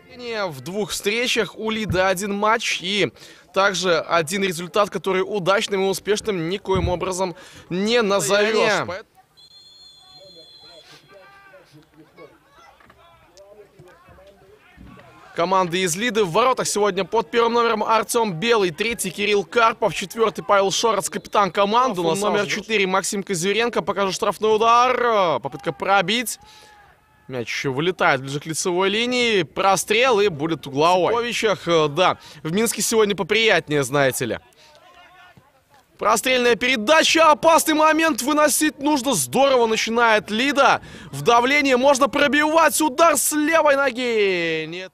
В двух встречах у Лиды один матч и также один результат, который удачным и успешным никоим образом не назовешь. Команды из Лиды в воротах сегодня под первым номером Артем Белый, третий Кирилл Карпов, четвертый Павел Шорац, капитан команды. У нас номер 4 Максим Козюренко, покажет штрафной удар, попытка пробить. Мяч еще вылетает ближе к лицевой линии, прострел и будет угловой. В Сиповичах, да, в Минске сегодня поприятнее, знаете ли. Прострельная передача, опасный момент, выносить нужно, здорово начинает Лида. В давлении можно пробивать, удар с левой ноги. Нет.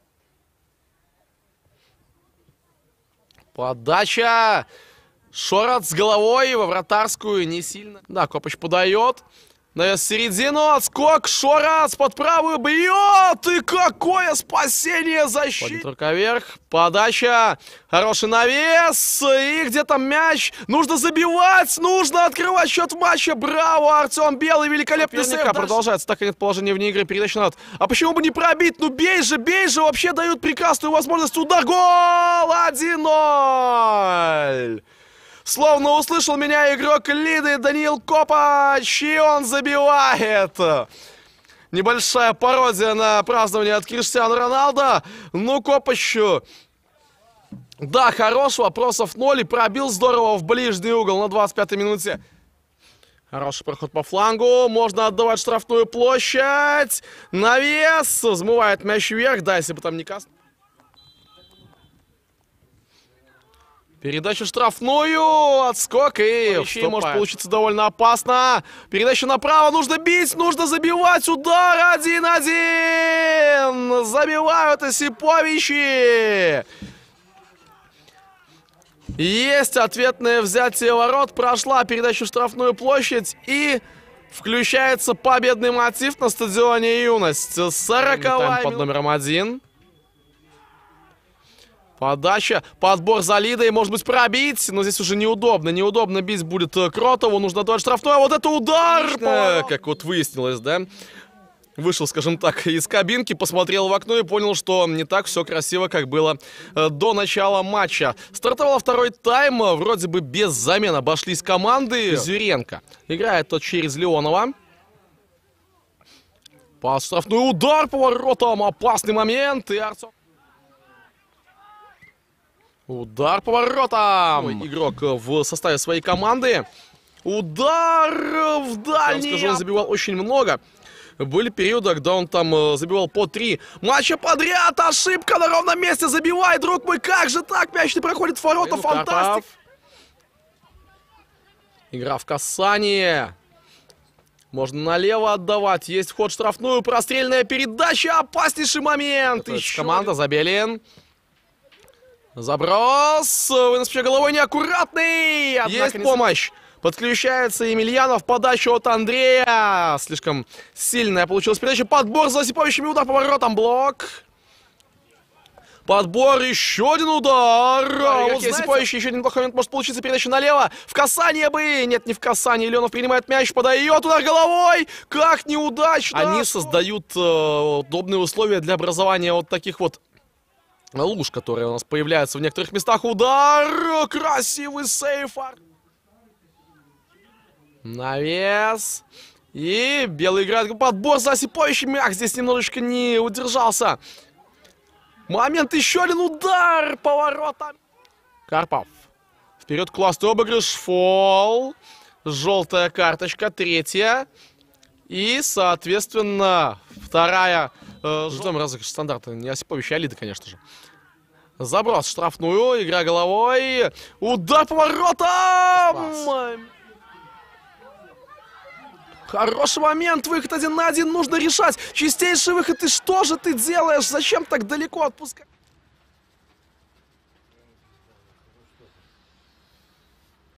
Подача. Шорац с головой во вратарскую не сильно. Да, Копыч подает. Навес в середину, отскок, Шорац под правую бьет. И какое спасение защиты. Рука вверх, подача, хороший навес. И где там мяч? Нужно забивать, нужно открывать счет в матче. Браво, Артем Белый, великолепный сейв. Продолжается, так и нет положения вне игры, передача назад. А почему бы не пробить? Ну бей же, вообще дают прекрасную возможность. Удар, гол, 1-0. Словно услышал меня игрок Лиды Даниил Копач, и он забивает. Небольшая пародия на празднование от Криштиану Роналдо. Ну, Копач, да, хорош, вопросов 0, и пробил здорово в ближний угол на 25-й минуте. Хороший проход по флангу, можно отдавать штрафную площадь. Навес, взмывает мяч вверх, да, если бы там не касался. Передача штрафную, отскок и может получиться довольно опасно. Передача направо, нужно бить, нужно забивать, удар 1-1. Забивают Осиповичи. Есть ответное взятие ворот, прошла передача в штрафную площадь и включается победный мотив на стадионе Юность. 40-й под номером 1. Подача, подбор за Лидой, может быть пробить, но здесь уже неудобно бить будет Кротову, нужно отдавать штрафной, а вот это удар! Как вот выяснилось, да? Вышел, скажем так, из кабинки, посмотрел в окно и понял, что не так все красиво, как было до начала матча. Стартовал второй тайм, вроде бы без замен обошлись команды. Зюренко играет тот через Леонова. По штрафной удар по воротам, опасный момент, и Артем... Удар по воротам. Игрок в составе своей команды. Удар в дальний. Скажу, он забивал очень много. Были периоды, когда он там забивал по 3 матча подряд. Ошибка на ровном месте. Забивай, друг мой. Как же так? Мяч не проходит в ворота. Фантастик. Игра в касание. Можно налево отдавать. Есть вход в штрафную. Прострельная передача. Опаснейший момент. Еще команда Забелин. Заброс, вынос головой неаккуратный, однако есть помощь. Подключается Емельянов, подача от Андрея. Слишком сильная получилась передача. Подбор за Осиповичами, удар по воротам, блок. Подбор, еще один удар. Вот Осипович, еще один плохой момент может получиться, передача налево. В касание бы, нет, не в касание. Ленов принимает мяч, подает, удар головой. Как неудачно. Они создают удобные условия для образования вот таких вот луж, которые у нас появляются в некоторых местах. Удар! Красивый сейф. Навес. И Белый играет подбор за Осиповичами. Ах, здесь немножечко не удержался. Момент, еще один удар по воротам. Карпов. Вперед, классный обыгрыш. Фол. Желтая карточка, третья. И, соответственно, вторая. Ждем разыгрыш стандарта. Не Осипович, а Лида, конечно же. Заброс, штрафную, игра головой. Удар по воротам! Хороший момент, выход 1 на 1, нужно решать. Чистейший выход, и что же ты делаешь? Зачем так далеко отпускать?